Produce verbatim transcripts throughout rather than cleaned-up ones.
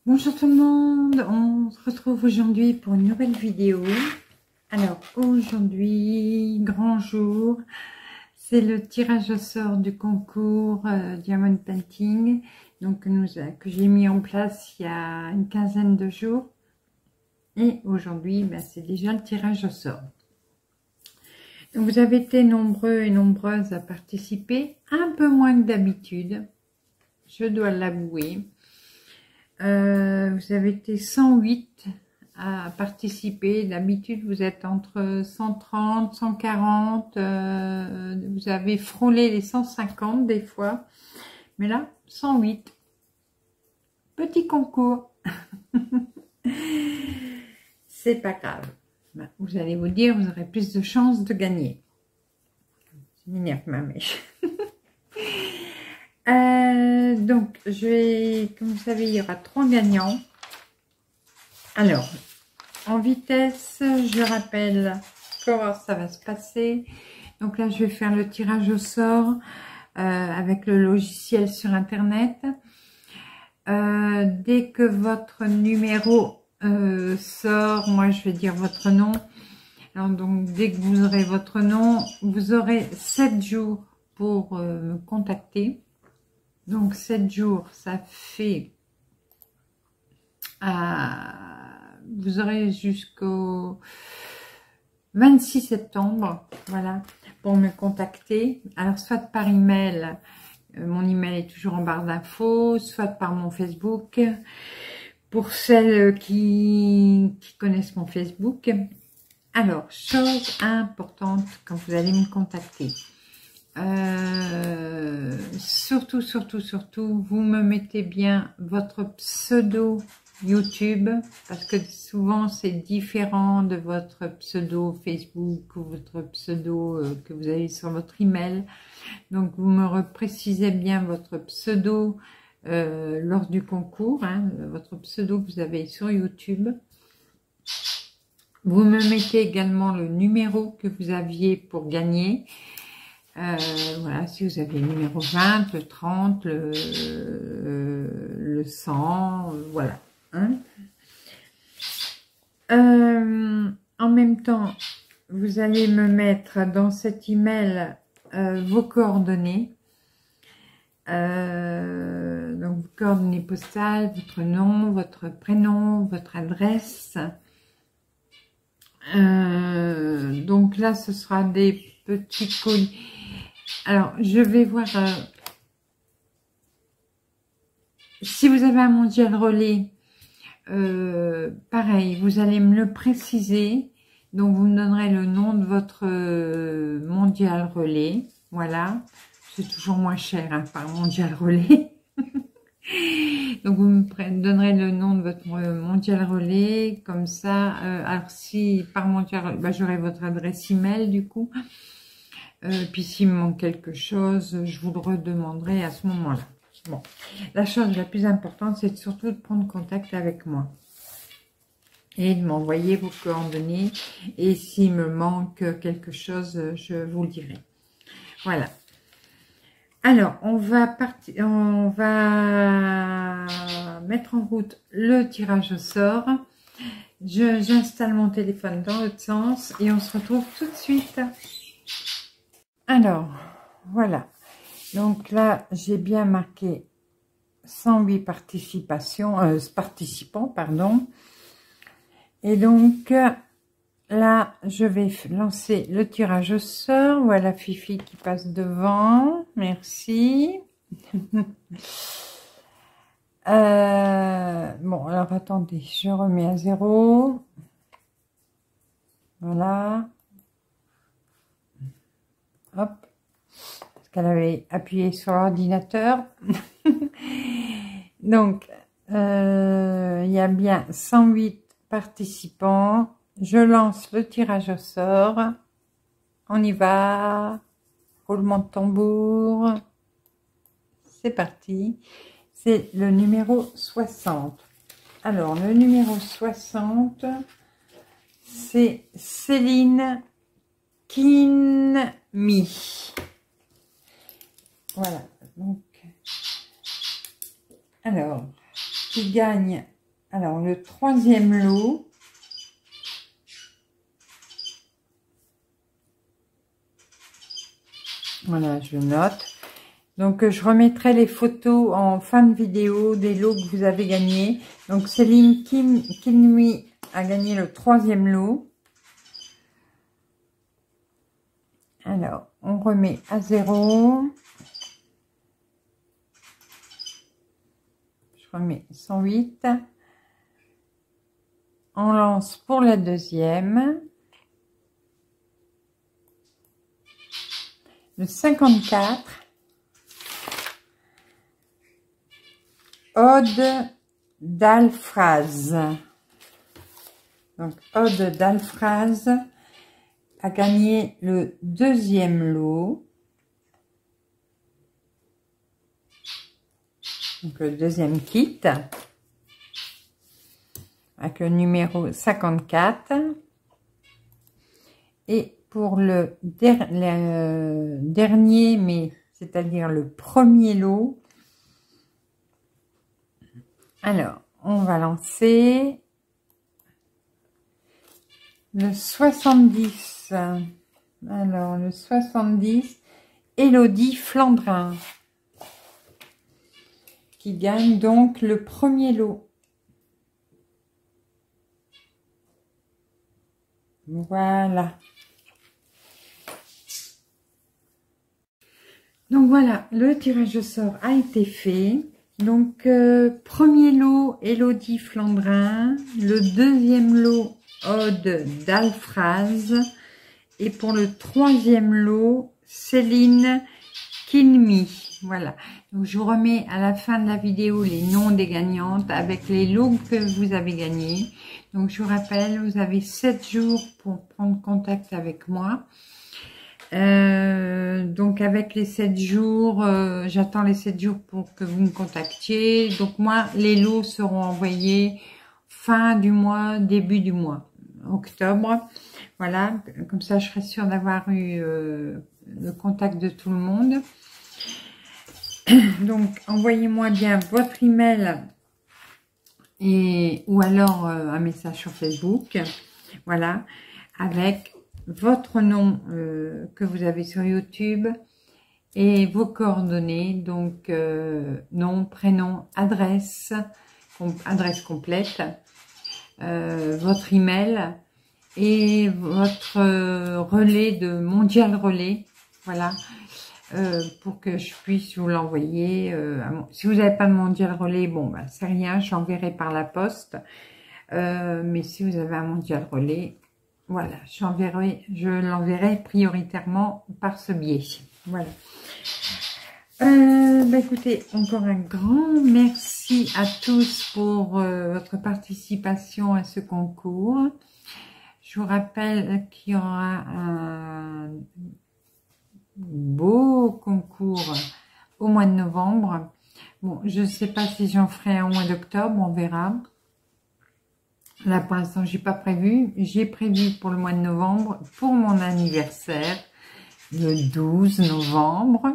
Bonjour tout le monde, on se retrouve aujourd'hui pour une nouvelle vidéo. Alors aujourd'hui, grand jour, c'est le tirage au sort du concours euh, Diamond Painting, donc que, nous, que j'ai mis en place il y a une quinzaine de jours. Et aujourd'hui, ben, c'est déjà le tirage au sort. Donc, vous avez été nombreux et nombreuses à participer, un peu moins que d'habitude, je dois l'avouer. Euh, vous avez été cent huit à participer. D'habitude, vous êtes entre cent trente, cent quarante. Euh, vous avez frôlé les cent cinquante des fois. Mais là, cent huit. Petit concours. C'est pas grave. Ben, vous allez vous dire, vous aurez plus de chances de gagner. Ça m'énerve ma mèche. Euh, donc, je vais, comme vous savez, il y aura trois gagnants. Alors, en vitesse, je rappelle comment ça va se passer. Donc là, je vais faire le tirage au sort euh, avec le logiciel sur Internet. Euh, dès que votre numéro euh, sort, moi, je vais dire votre nom. Alors, donc, dès que vous aurez votre nom, vous aurez sept jours pour euh, me contacter. Donc, sept jours, ça fait... Euh, vous aurez jusqu'au vingt-six septembre, voilà, pour me contacter. Alors, soit par email, euh, mon email est toujours en barre d'infos, soit par mon Facebook. Pour celles qui, qui connaissent mon Facebook. Alors, chose importante quand vous allez me contacter. Euh, surtout, surtout, surtout, vous me mettez bien votre pseudo YouTube, parce que souvent c'est différent de votre pseudo Facebook ou votre pseudo euh, que vous avez sur votre email. Donc vous me précisez bien votre pseudo euh, lors du concours, hein, votre pseudo que vous avez sur YouTube. Vous me mettez également le numéro que vous aviez pour gagner. Euh, voilà, si vous avez le numéro vingt, le trente, le, euh, le cent, euh, voilà. Hein. Euh, en même temps, vous allez me mettre dans cet email euh, vos coordonnées. Euh, donc, vos coordonnées postales, votre nom, votre prénom, votre adresse. Euh, donc là, ce sera des petits colis. Alors, je vais voir... Euh, si vous avez un mondial relais, euh, pareil, vous allez me le préciser. Donc, vous me donnerez le nom de votre euh, mondial relais. Voilà. C'est toujours moins cher hein, par mondial relais. Donc, vous me donnerez le nom de votre mondial relais. Comme ça, euh, alors si par mondial relais, bah, j'aurai votre adresse email du coup. Euh, puis s'il me manque quelque chose, je vous le redemanderai à ce moment-là. Bon, la chose la plus importante, c'est surtout de prendre contact avec moi. Et de m'envoyer vos coordonnées. Et s'il me manque quelque chose, je vous le dirai. Voilà. Alors, on va partir, on va mettre en route le tirage au sort. Je, j'installe mon téléphone dans l'autre sens et on se retrouve tout de suite. Alors, voilà. Donc là, j'ai bien marqué cent huit participations, euh, participants, pardon. Et donc, là, je vais lancer le tirage au sort. Voilà Fifi qui passe devant. Merci. euh, bon, alors attendez, je remets à zéro. Voilà. Hop. Parce qu'elle avait appuyé sur l'ordinateur. Donc, euh, il y a bien cent huit participants. Je lance le tirage au sort. On y va. Roulement de tambour. C'est parti. C'est le numéro soixante. Alors, le numéro soixante, c'est Céline Kinmi. Voilà. Donc, alors, qui gagne Alors, le troisième lot. Voilà, je note. Donc, je remettrai les photos en fin de vidéo des lots que vous avez gagnés. Donc, Céline Kim, Kinmi a gagné le troisième lot. Alors, on remet à zéro. Je remets cent huit. On lance pour la deuxième. Le cinquante-quatre. Ode d'Alfraz. Donc, Ode d'Alfraz a gagné le deuxième lot. Donc, le deuxième kit. Avec le numéro cinquante-quatre. Et pour le, der le dernier, mais c'est-à-dire le premier lot, alors, on va lancer le soixante-dix. Alors, le soixante-dix, Élodie Flandrin, qui gagne donc le premier lot. Voilà. Donc voilà, le tirage au sort a été fait. Donc, euh, premier lot, Élodie Flandrin. Le deuxième lot, Ode d'Alfraz. Et pour le troisième lot, Céline Kinmi. Voilà. Donc, je vous remets à la fin de la vidéo les noms des gagnantes avec les lots que vous avez gagnés. Donc, je vous rappelle, vous avez sept jours pour prendre contact avec moi. Euh, donc avec les sept jours, euh, j'attends les sept jours pour que vous me contactiez. Donc moi, les lots seront envoyés fin du mois, début du mois, octobre. Voilà, comme ça je serai sûre d'avoir eu euh, le contact de tout le monde. Donc envoyez-moi bien votre email et ou alors euh, un message sur Facebook. Voilà, avec votre nom euh, que vous avez sur YouTube et vos coordonnées, donc euh, nom, prénom, adresse, com adresse complète, euh, votre email et votre euh, relais de Mondial Relais, voilà, euh, pour que je puisse vous l'envoyer. Euh, si vous n'avez pas de Mondial Relais, bon, bah, c'est rien, j'enverrai par la poste, euh, mais si vous avez un Mondial Relais, voilà, j'enverrai, je l'enverrai prioritairement par ce biais. Voilà. Euh, bah écoutez, encore un grand merci à tous pour euh, votre participation à ce concours. Je vous rappelle qu'il y aura un beau concours au mois de novembre. Bon, je ne sais pas si j'en ferai un au mois d'octobre, on verra. Là, pour l'instant, j'ai pas prévu. J'ai prévu pour le mois de novembre, pour mon anniversaire, le douze novembre.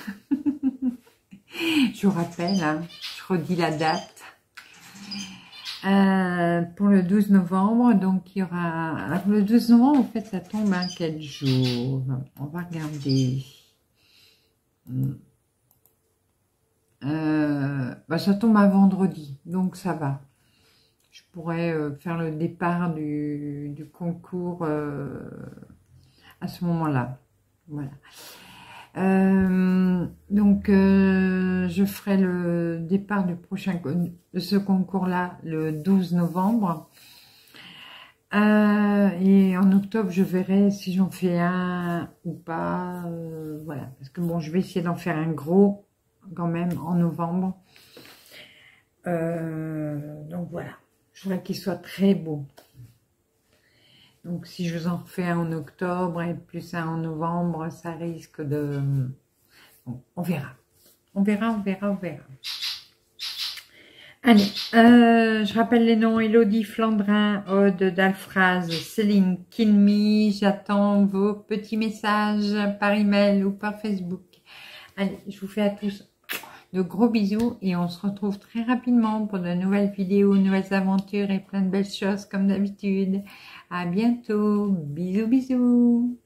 Je vous rappelle, hein, je redis la date. Euh, pour le douze novembre, donc il y aura... Alors, le douze novembre, en fait, ça tombe à quel jour? On va regarder. Euh, bah, ça tombe à vendredi, donc ça va. Je pourrais euh, faire le départ du, du concours euh, à ce moment-là. Voilà. Euh, donc, euh, je ferai le départ du prochain de ce concours-là le douze novembre. Euh, et en octobre, je verrai si j'en fais un ou pas. Euh, voilà. Parce que bon, je vais essayer d'en faire un gros quand même en novembre. Euh, donc voilà. Je voudrais qu'il soit très beau. Donc, si je vous en refais un en octobre et plus un en novembre, ça risque de... Bon, on verra. On verra, on verra, on verra. Allez, euh, je rappelle les noms. Élodie Flandrin, Ode d'Alfraz, Céline Kinmi. J'attends vos petits messages par email ou par Facebook. Allez, je vous fais à tous De gros bisous et on se retrouve très rapidement pour de nouvelles vidéos, nouvelles aventures et plein de belles choses comme d'habitude. À bientôt. Bisous, bisous.